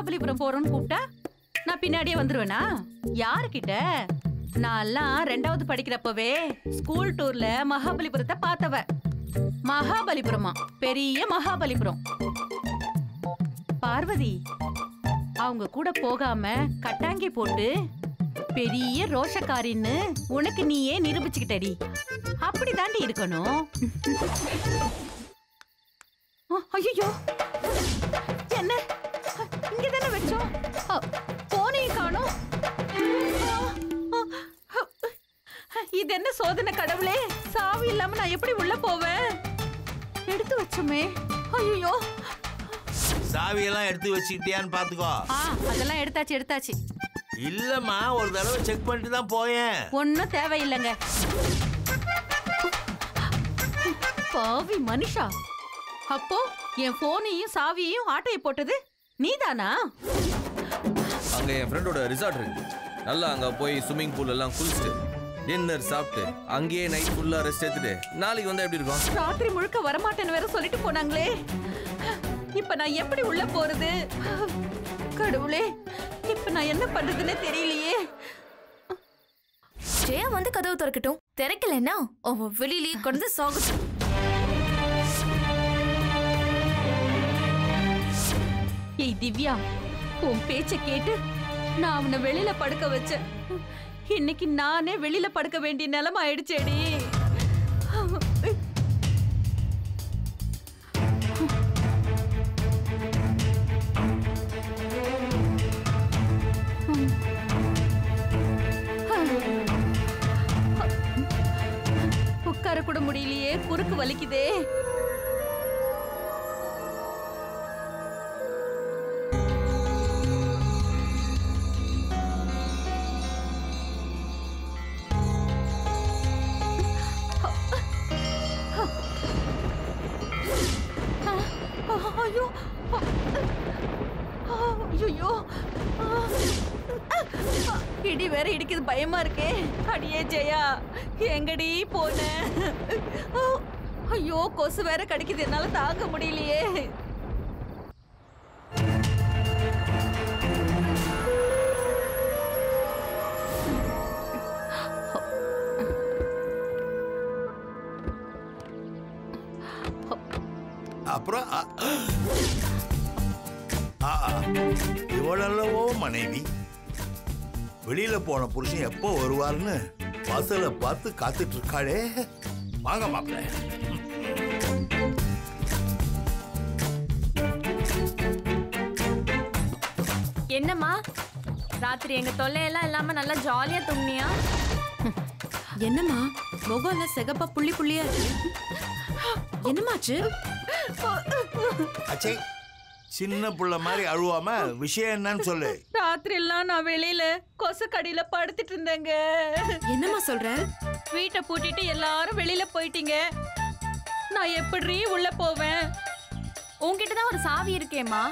மகாபலிபுரம் போறோம்னு கூப்பிட்டா நான் பின்னாடியே வந்துருவேனா? யாருக்கிட்ட? நான்லாம் 2வது படிக்கிறப்பவே ஸ்கூல் டூர்ல மகாபலிபுரத்தை பார்த்தவ. மகாபலிபுரமா? பெரிய மகாபலிபுரம். பார்வதி அவங்க கூட போகாம கட்டாங்கி போட்டு பெரிய ரோஷக்காரின்னு உனக்கு நீயே நிரூபிச்சுக்கிட்டடி. அப்படிதாண்டி இருக்கணும். ஐயோ என்ன இங்கதானே வச்சோம்? போனையும் காணோம். இது என்ன சோதனை கடவுளே! சாவி இல்லாம நான் எப்படி உள்ள போவேன்? எடுத்து வச்சோமே. ஐயோ சாவி எல்லாம் எடுத்து வச்சுக்கிட்டியான்னு பாத்துக்கோ. அதெல்லாம் எடுத்தாச்சு. இல்லம்மா, ஒரு தடவை செக் பண்ணிட்டு தான் போயேன். ஒன்னும் தேவையில்லைங்க. பாவி மனுஷா, அப்போ என் போனையும் சாவியையும் ஆட்டையை போட்டது நீதானா? அங்க என் ஃப்ரெண்டோட ரிசார்ட் இருக்கு. நல்லா அங்க போய் ஸ்விம்மிங் பூல் எல்லாம் குளிச்சுட்டு டின்னர் சாப்பிட்டு அங்கேயே நைட் ஃபுல்லா ரெஸ்ட் எடுத்துட்டு நாளைக்கு வந்தா எப்படி இருக்கும்? ராத்திரி முழுக்க வரமாட்டேன்னு வேற சொல்லிட்டு போனாங்களே. இப்ப நான் எப்படி உள்ள போறது? கடவுளே, இப்ப நான் என்ன பண்றதுன்னு தெரியலையே. ஜெயா வந்து கதவு திறக்கட்டும். திறக்கலன்னா அவ வெளியிலேயே கொண்டு சாகட்டும். ஏய் திவ்யா, உன் பேச்ச கேட்டு நான் அவனை வெளியில படுக்க வச்சேன். இன்னைக்கு நானே வெளியில படுக்க வேண்டிய நிலைமை ஆயிடுச்சேடி. உட்கார கூட முடியலையே, குறுக்கு வலிக்குதே. இடி வேற இடிக்குது, பயமா இருக்கே. அடியே ஜெயா, எங்கடி போன? ஐயோ, கொசு வேற கடிக்குது, என்னால தாங்க முடியலையே. அப்புறம் இவளல்லவோ மனைவி. வெளியில போன புருஷன் எப்போ வருவார்னு வாசல பார்த்து காத்துட்டு இருக்காளே. வாங்க மாப்பிள்ளை. என்னம்மா, ராத்திரி எங்க தொல்லையெல்லாம் இல்லாம நல்லா ஜாலியா தூங்குனியா? என்னம்மா முகம்ல சிகப்பா புள்ளி புள்ளியா இருக்கு? என்னமாச்சு? அச்சே, சின்ன புள்ள மாதிரி அழுவாம விஷயம் என்னன்னு சொல்லு. ராத்திரி எல்லாம் நான் வெளியில கொசு கடியில படுத்துட்டு இருந்தேங்க. என்னம்மா சொல்ற? வீட்டை பூட்டிட்டு எல்லாரும் வெளியில போயிட்டீங்க. நான் எப்படி உள்ள போவேன்? உன்கிட்டதான் ஒரு சாவி இருக்கேம்மா.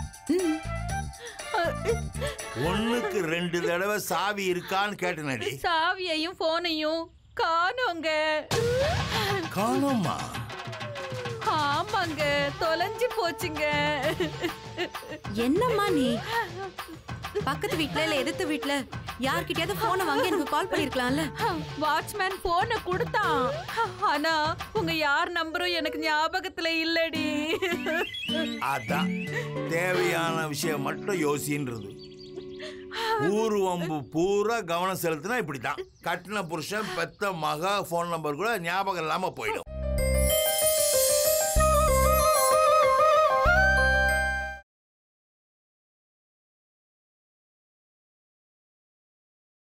ஒண்ணுக்கு 2 தடவை சாவி இருக்கான்னு கேட்டனடி. சாவியையும் போனையும் காணோங்க. காணோமா? ஆமாங்க, தொலைஞ்சு போச்சுங்க. என்னம்மா நீ? பக்கத்து வீட்ல இல்ல எதிர்த்து வீட்ல யார்கிட்டயாவது போனை வாங்கி எனக்கு கால் பண்ணிருக்கலாம்ல? வாட்ச்மேன் போனை கொடுத்தான். ஆனா உங்க யார் நம்பரும் எனக்கு ஞாபகத்துல இல்லடி. அதான் தேவையான விஷயம் மட்டும் யோசின்றது. ஊரு வம்பு பூரா கவனம் செலுத்தினா இப்படித்தான். கட்டின புருஷன் பெத்த மகா போன் நம்பர் கூட ஞாபகம் இல்லாம போயிடும்.